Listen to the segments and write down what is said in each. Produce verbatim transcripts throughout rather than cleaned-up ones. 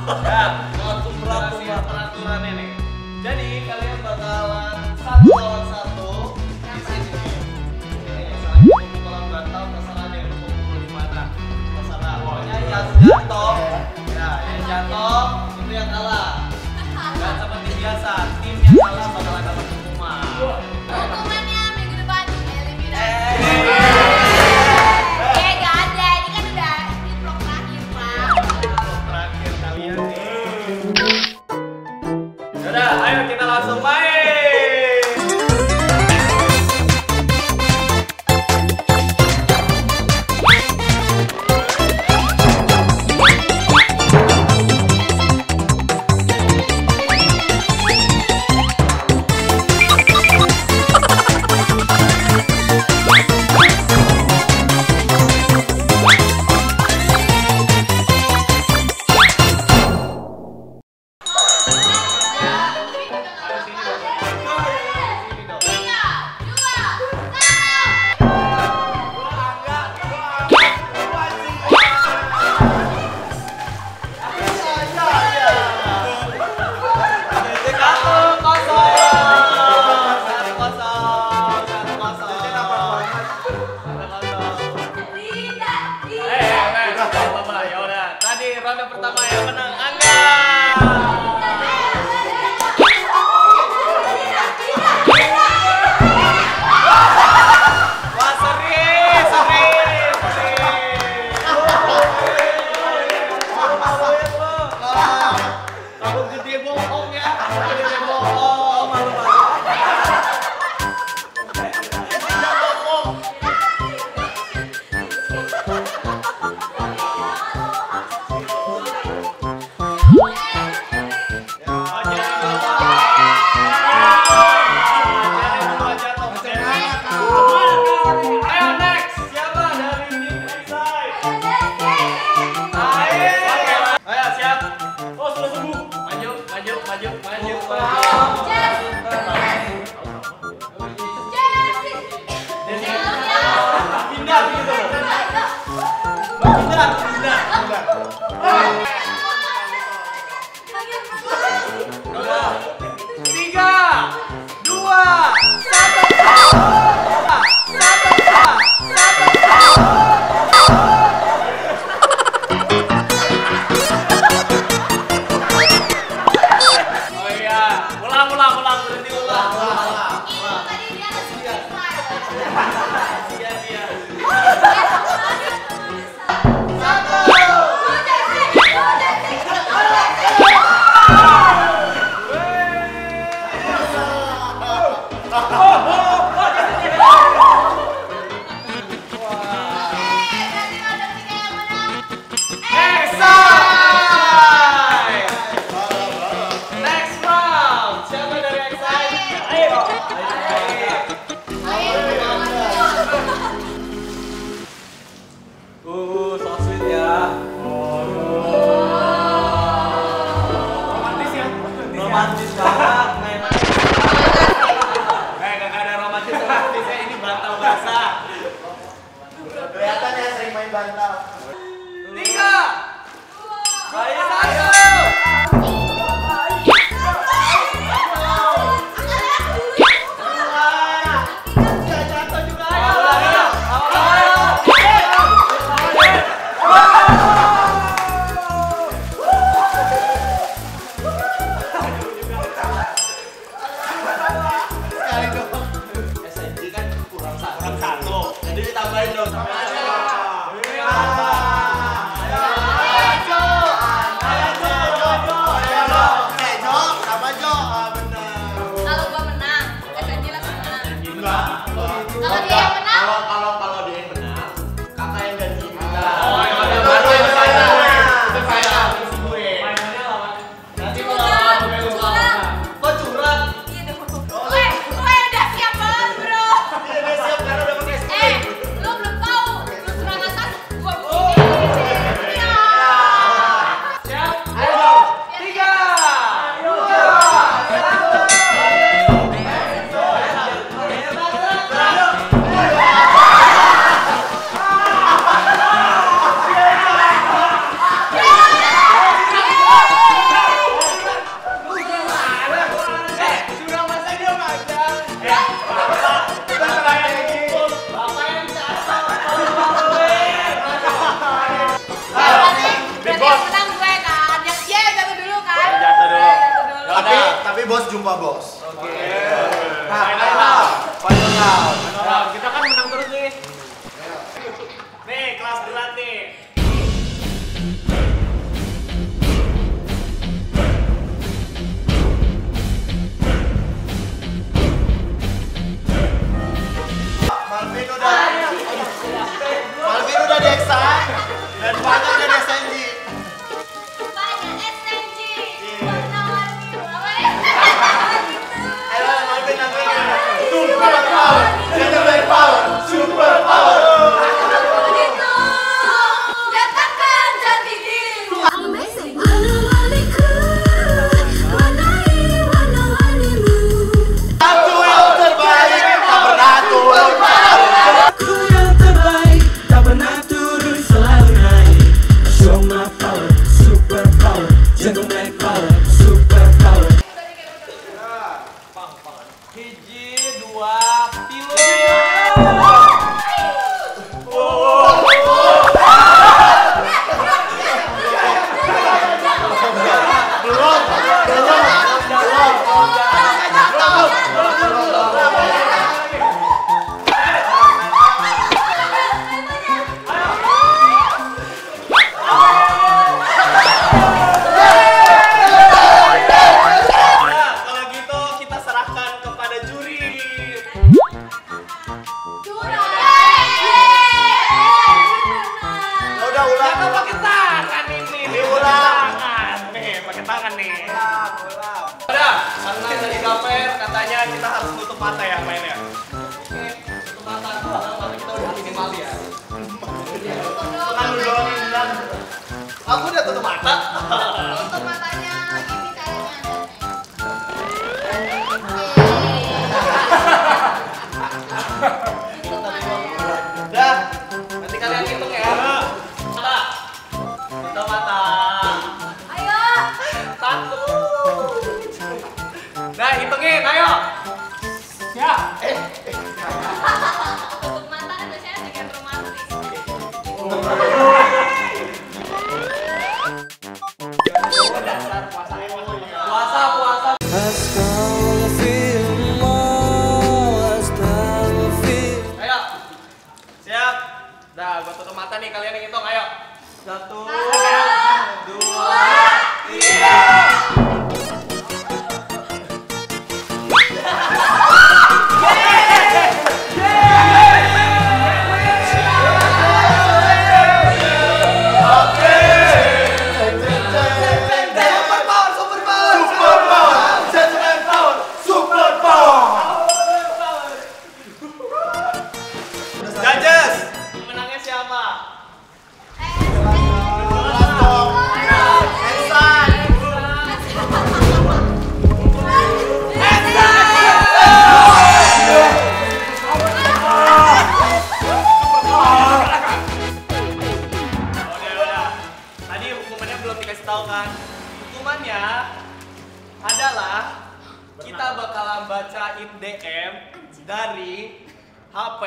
Ya, suatu peraturan peraturan ini. Jadi kalian bakalan satu lawan satu di sini nih. Ini saling pukulan bantal terserah deh untuk pukul di mana. Terserah. Pokoknya yang jatuh, ya yang jatuh itu yang kalah. Dan seperti biasa, tim yang kalah bakalan dapat hukuman. Hukumannya minggu depan eliminasi. Eh, Eh, gak ada. Ini kan udah di vlog terakhir, Pak. terakhir kalian nih. Yaudah, ayo kita langsung main. Ronde pertama yang menang Angga. Wah, seri, seri, seri. Kamu gede bohong ya, kamu gede bohong, malu-malu. Romantis banget, main main. Eh, gak ada romantis romantisnya, ini bantal basah. Kelihatannya sering main bantal. Tiga, ayo satu. Tambahin dong sama aja. Ayo, ayo, ayo, bos. Oke. Final round. Final round. Nah, kita kan menang terus nih. Nih, kelas berat nih. Malvin udah Malvin udah Deksa dan Fanya udah S M G. Banyak S M G. Warna-warni apa ya? Ayo Malvin Malvin. Super power, gentleman power, super power. Begitu. Katakan jati dirimu. Amazing. Aku yang terbaik, tak pernah turun. Aku yang terbaik, tak pernah turun, selalu naik. Show my power, super power, gentleman power, super power. Hiji, dua, tilu. Nah, kalau gitu kita serahkan kepada juri. Udah ulang. Jangan pakai tangan ini. Diulang. Tangan. Nih, pakai tangan nih. Udah, karena tadi Gaper katanya kita harus tutup mata ya mainnya. Oke, tutup mata. Karena mata kita udah minimal ya. Kan lu doang yang bilang. Aku udah tutup mata. Tutup matanya gini caranya. Udah, nanti kalian hitung ya. Mata. Tutup mata. Ayo. Satu. Nah, hitungin, ayo. Siap. Eh, Tutup mata kan biasanya bikin romantis. dasar puasa puasa puasa. Ayo, siap. Dah, gua tutup mata nih, kalian yang hitung, ayo. Satu, dua, tiga. Super power, super power, super power, gentleman power, super power. Judges, pemenangnya siapa? Udah, udah. Tadi hukumannya belum dikasih tahu kan? Hukumannya adalah kita bakalan bacain D M dari H P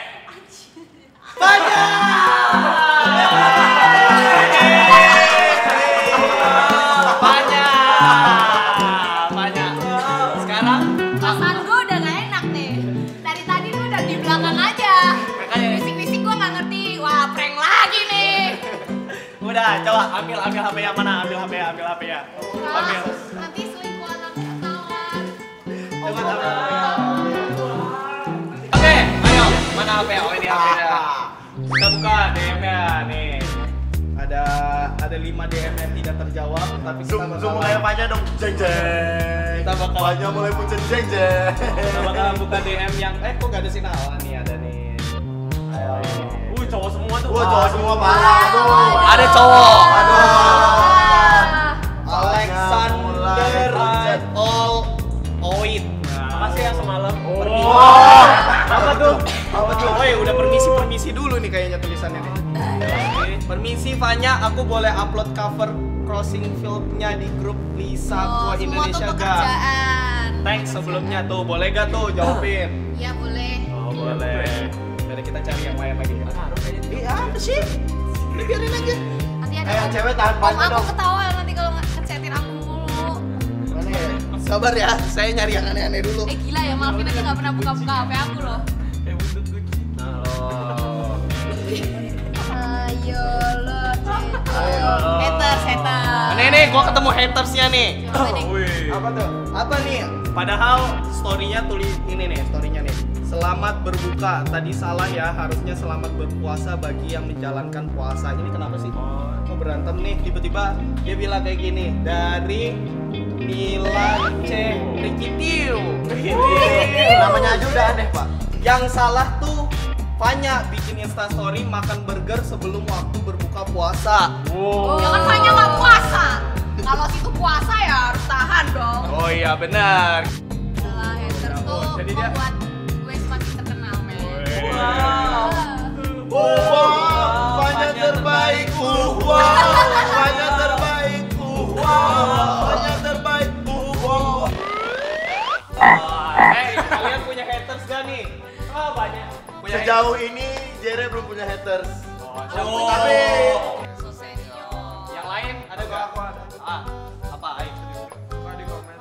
banyak. Banyak. Banyak. Sekarang Perasaan gue udah gak enak nih. Dari tadi tuh udah di belakang aja. Makanya. Bisik-bisik gue gak ngerti. Wah, prank lagi nih. udah, coba ambil ambil H P yang mana? Ambil H P ya, ambil H P ya. Ambil. Nanti selingkuh anak ketahuan. Coba ambil. Oke, ayo. Mana H P? Oh, ini H P-nya. Kita buka D M-nya nih. Ada ada lima D M yang tidak terjawab, tapi kita Zoom, zoom mulai bakal Fanya dong, jeng jeng. Kita bakal- Fanya mulai puncet jeng jeng. kita bakal buka D M yang eh kok gak ada sinawan nih, ada nih. Ayo. Uh, cowok semua tuh. Wah, cowok semua parah, aduh. Ada cowok. Aduh. Alexander All Oit. Makasih ya semalam. Pergi. Oh. Apa tuh? Apa tuh? Oh ya udah permisi permisi dulu nih kayaknya tulisannya nih. Oke. Permisi Fanya, aku boleh upload cover Crossing Field-nya di grup Lisa Oh, Tua semua tuh Indonesia gak? pekerjaan. Thanks sebelumnya tuh, boleh gak tuh jawabin? Iya boleh. Oh boleh. Jadi kita cari yang lain lagi. Iya apa sih? Ini biarin aja. Nanti ada Eh, yang cewek tahan Om Fanya aku dong. ketawa nanti kalau nggak ngechatin aku mulu. Mana ya? Sabar ya, saya nyari yang aneh-aneh dulu. Eh gila ya, Malvin aja nggak pernah buka-buka H P aku loh. Kayak buntut kucing. Oh. Ayo lo, haters, haters. Nih nih, gua ketemu hatersnya nih. Coba deh. Apa tuh? Apa nih? Padahal story-nya tulis ini nih, story-nya nih. Selamat berbuka. Tadi salah ya, harusnya selamat berpuasa bagi yang menjalankan puasa. Ini kenapa sih? Kok berantem nih? Tiba-tiba dia bilang kayak gini. Dari Mila C. Rikitiu. Namanya aja udah aneh, Pak. Yang salah tuh Fanya bikin instastory makan burger sebelum waktu berbuka puasa. Oh. Jangan hanya nggak puasa. Kalau situ puasa ya harus tahan dong. Oh iya benar. Setelah haters tuh Jadi dia- membuat gue semakin terkenal, men. Wow. Wow, Fanya terbaik. Uh, wow, Fanya terbaik. Uh, wow, Fanya terbaik. Uh, wow. Hei, kalian punya haters gak nih? Oh, banyak. Punya Sejauh ini Jere belum punya haters. Oh. Tapi So senior. Yang lain ada gak? Aku ada. Ah, apa? Ayo serius. di komen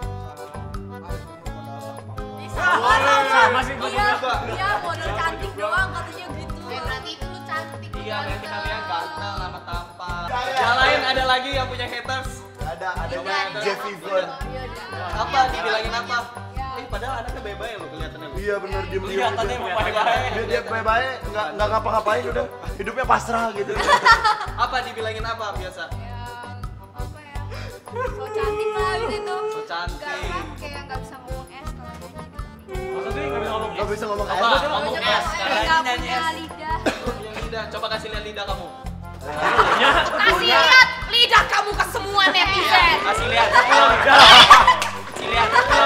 Bisa. masih gua Iya, juga. iya model cantik doang katanya gitu. Eh berarti itu lu cantik. Iya, nanti kalian ganteng sama tampan. Kayak- Yang lain ada lagi yang punya haters? ada ada Iya, Jeff Vivon. Iya, iya. Apa? Dibilangin apa? Eh, padahal anaknya bye-bye lo kelihatannya. lo. Iya bener diem diem. Kelihatannya gitu. mau bye-bye. Dia dia bye-bye nggak nggak ngapa-ngapain udah hidupnya pasrah gitu. Apa dibilangin apa biasa? Ya, apa ya? So cantik lah gitu. So cantik. Enggak, kayak nggak bisa ngomong es kalau dia gitu. Maksudnya nggak bisa ngomong. Nggak bisa ngomong Apa? apa. Ngomong Nggak es. nggak punya lidah. Punya lidah. Coba kasih lihat lidah kamu. Kasih lihat lidah kamu ke semua netizen. Kasih lihat. Kasih lihat.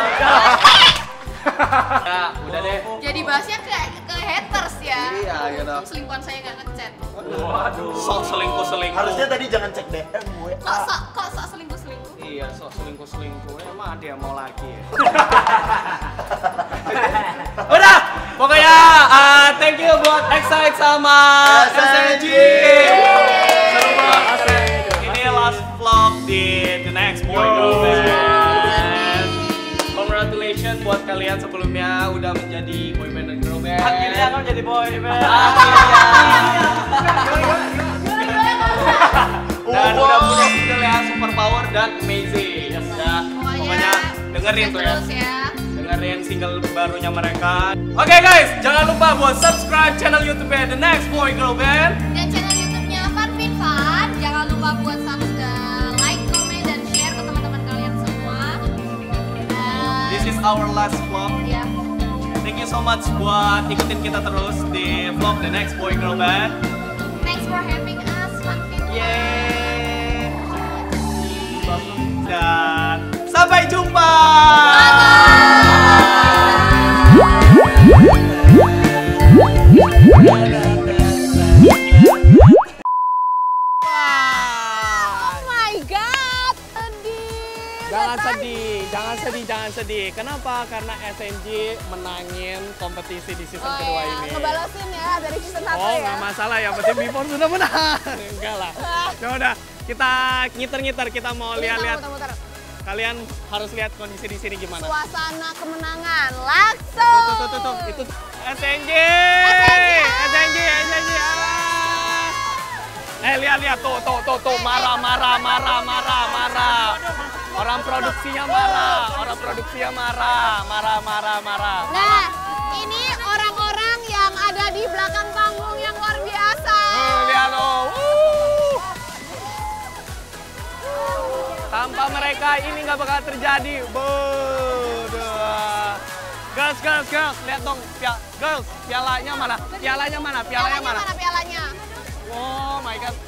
Ya, udah deh. Jadi bahasnya ke ke haters ya. Iya, gitu. Selingkuhan saya nggak ngechat. Waduh. Sok selingkuh selingkuh. Harusnya tadi jangan cek D M gue. Kok sok kok sok selingkuh selingkuh? Iya, sok selingkuh selingkuh. Emang ada yang mau lagi ya? Udah, pokoknya uh, thank you buat Excite sama S N G. Seru banget. Ini last vlog di The Next Boy Girl Band. Congratulations buat kalian sebelumnya udah menjadi boy band dan girl band. Akhirnya kamu jadi boy band. Dan udah punya single yang super power dan amazing. Ya, pokoknya dengerin tuh ya. Terus ya. Dengerin single barunya mereka. Oke guys, jangan lupa buat subscribe channel YouTube-nya The Next Boy Girl Band. Dan channel YouTube-nya Farvin Fan. Jangan lupa buat subscribe, like, comment, dan share ke teman-teman kalian semua. Dan This is our last vlog. ya. Thank you so much buat ikutin kita terus di vlog The Next Boy Girl Band. Thanks for having us, Farvin. Yeay. Dan sampai jumpa. Oh my god, sedih. Jangan sedih, jangan sedih, jangan sedih. Kenapa? Karena S N G menangin kompetisi di season Oh kedua ya, ini. ngebalesin ya dari season satu Oh, ya. nggak masalah, yang penting Before sudah menang. Enggak lah. Ya udah, kita ngiter-ngiter, kita mau lihat-lihat. Muter-muter. Kalian harus lihat kondisi di sini gimana. Suasana kemenangan langsung. Tuh, tuh, tuh, tuh, itu S N G. S N G, S N G. Ah. Eh, lihat, lihat tuh, tuh, tuh, tuh, marah, marah, marah, marah, marah. Orang produksinya marah, orang produksinya marah, marah, marah, marah. Nah, ini orang-orang yang ada di belakang panggung yang luar biasa. Tuh, lihat loh. Wuh. Tanpa mereka ini nggak bakal terjadi. Bodoh. Girls, girls, girls, lihat dong, Pia- girls, pialanya mana? Pialanya mana? Pialanya mana? mana pialanya? Oh my god.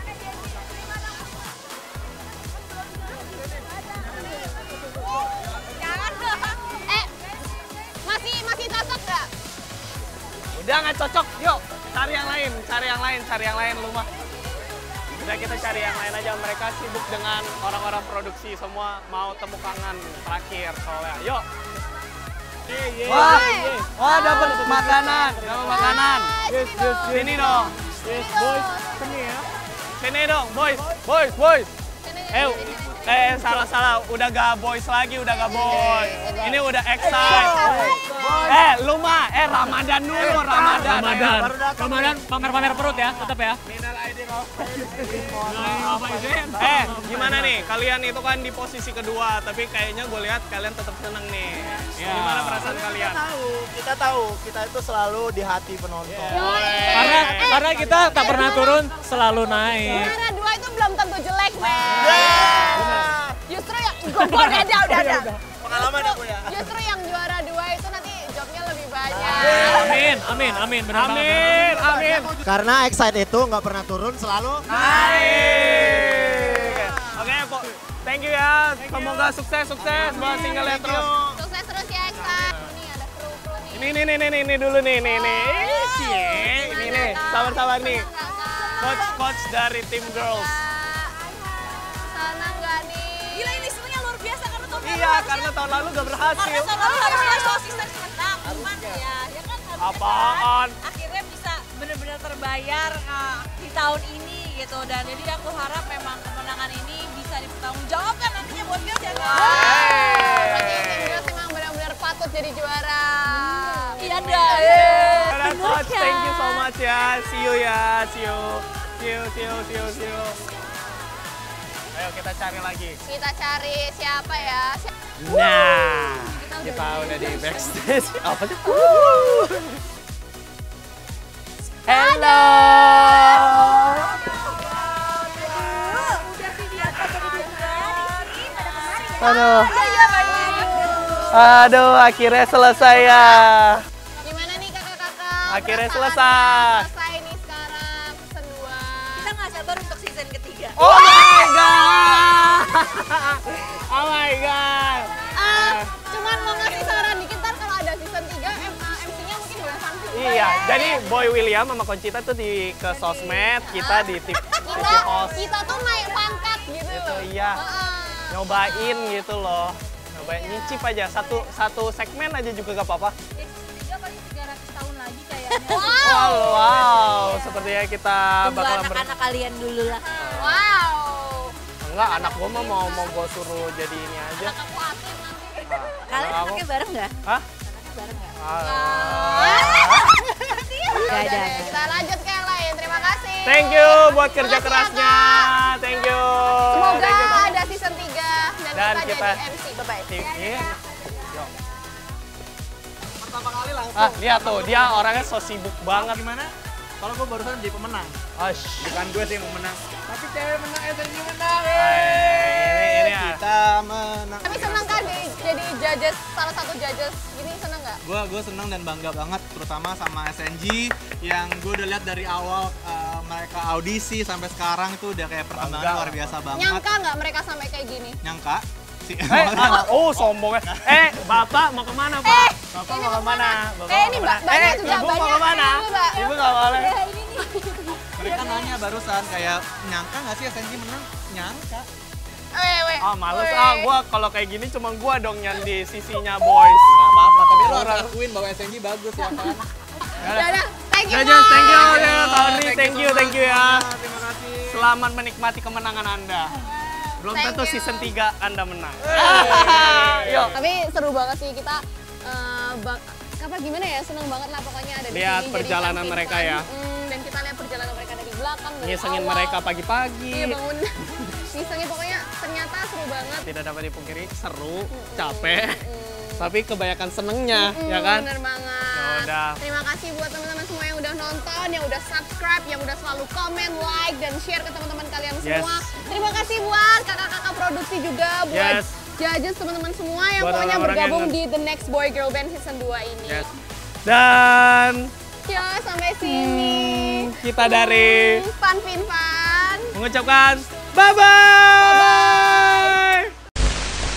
Jangan dong. Eh, masih masih cocok nggak? Udah nggak cocok, yuk cari yang lain, cari yang lain, cari yang lain lu mah. Udah kita cari yang lain aja, mereka sibuk dengan orang-orang produksi, semua mau temu kangen terakhir soalnya. Yuk. Wah, wah dapat makanan, dapat makanan. Yes, yes, Sini dong. Yes, boys. Sini dong, boys, boys, boys. Sini, Eh, sini. Eh, salah-salah. Udah gak boys lagi, udah gak boys. Ini udah excite. Eh, lu mah. Eh, Ramadan dulu, Ramadan. Ramadan. Baru datang. Ramadan pamer-pamer perut ya, tetap ya. Minal aidin wal faizin. Eh, gimana nih? Kalian itu kan di posisi kedua, tapi kayaknya gue lihat kalian tetap seneng nih. Gimana perasaan kalian? Kita tahu, kita tahu, kita itu selalu di hati penonton. Karena karena kita tak pernah turun, selalu naik. Juara dua itu belum tentu jelek, men. Justru yang gue udah ada, udah ada. Pengalaman aku ya. Justru yang juara dua itu nanti jobnya lebih banyak. Amin, amin, amin, benar banget. Amin, amin. Karena Excite itu nggak pernah turun, selalu Naik. Oke, Po. Thank you ya. Semoga sukses, sukses buat single terus. Sukses terus ya, Eksa. Ini ada kru-kru nih. Ini, ini, ini, ini, ini dulu nih, nih, nih. Cie, ini nih, sabar-sabar nih. Coach, coach dari tim girls. Sana nggak nih? Gila ini semuanya luar biasa karena tahun lalu Iya, harusnya- karena tahun lalu gak berhasil. karena tahun lalu harusnya sosisnya menang, cuman ya, ya kan harusnya Apaan? kan akhirnya bisa benar-benar terbayar uh, di tahun ini gitu dan jadi aku harap memang kemenangan ini bisa dipertanggungjawabkan nantinya buat girls ya kan. Berarti tim girls emang benar-benar patut jadi juara. Iya dah. Alright, coach, thank you so much ya. See you ya, see you. See you, see you, see you, see you. Ayo kita cari lagi. Kita cari siapa ya? Si- Nah, kita udah di backstage. Apa sih? Hello. Aduh. Aduh, akhirnya selesai ya. Gimana nih kakak-kakak? Akhirnya Perasaan selesai. Selesai nih sekarang season dua. Kita nggak sabar untuk season ketiga. Oh my god. Oh my god. Ah, cuman mau ngasih saran dikit ntar kalau ada season tiga M C-nya mungkin udah sampai. Iya, jadi Boy William sama Conchita tuh di ke sosmed, kita di T V Kita, host. kita tuh naik pangkat gitu. Gitu, iya. Heeh. Nyobain gitu loh. Nyobain nyicip aja satu satu segmen aja juga gak apa-apa. Ya, season tiga paling tiga ratus tahun lagi kayaknya. Wow, wow, sepertinya kita Tunggu bakal ber... anak-anak kalian dulu lah. Wow. Enggak, anak gua mah mau mau gua suruh jadi ini aja. Anak aku atlet nanti. Kalian Anak aku- anaknya bareng nggak? Hah? Bareng nggak? Ah. Nggak ada. Oke, kita lanjut ke yang lain. Terima kasih. Thank you buat kerja Makasih ya, kerasnya. Kak. Thank you. Semoga Thank you. ada season tiga dan, Dan kita, kita- jadi M C. Bye-bye. Iya. pertama kali langsung. Ah, lihat tuh, dia orangnya so sibuk banget. Gimana? Kalau gue barusan jadi pemenang. Ash. Bukan gue sih yang menang. Tapi cewek menang, S N G menang. Ini ini ya. Kita menang. Tapi senang kan di- jadi judges, salah satu judges gini senang nggak? Gue gue seneng dan bangga banget, terutama sama S N G yang gue udah lihat dari awal uh, mereka audisi sampai sekarang itu udah kayak perkembangan Bangga. luar biasa banget. Nyangka nggak mereka sampai kayak gini? Nyangka sih. Eh, ah, oh sombongnya. Eh, Bapak mau kemana, Pak? Bapak mau kemana? Bapak eh, mau ini kemana? Mbak- Mbaknya Eh, juga Ibu mau banyak. kemana? Ibu, Mbak. Ibu nggak boleh. Mereka nanya barusan kayak nyangka nggak sih S N G menang? Nyangka. Eh, weh. Ah, males Weh. ah. Gua kalau kayak gini cuma gua dong yang di sisinya boys. Gak apa-apa, tapi lo harus akuin bahwa S N G bagus ya kan. Dadah, thank you. Jajah, thank you Bang. ya, Tony. Thank you, thank you ya. Terima kasih. Selamat menikmati kemenangan Anda. Belum Thank tentu you. season tiga Anda menang. Yuk. Tapi seru banget sih kita eh, bak apa gimana ya, seneng banget lah pokoknya ada di Lihat sini, jadi perjalanan fun mereka fun. ya. Mm, dan kita lihat perjalanan mereka dari belakang dari Ngisengin awal. mereka pagi-pagi. Iya bangun. Ngisengin pokoknya ternyata seru banget. Tidak dapat dipungkiri, seru, capek. Tapi kebanyakan senengnya, ya kan? Bener banget. Ya udah. Terima kasih buat teman-teman semua yang udah nonton, yang udah subscribe, yang udah selalu komen, like, dan share ke teman-teman kalian Yes. semua. Terima kasih buat kakak-kakak produksi juga, buat Yes. judges teman-teman semua yang Buat pokoknya orang-orang bergabung yang- di The Next Boy Girl Band Season dua ini. Yes. Dan Ya, sampai sini. kita dari Fun Fin Fun. mengucapkan bye-bye.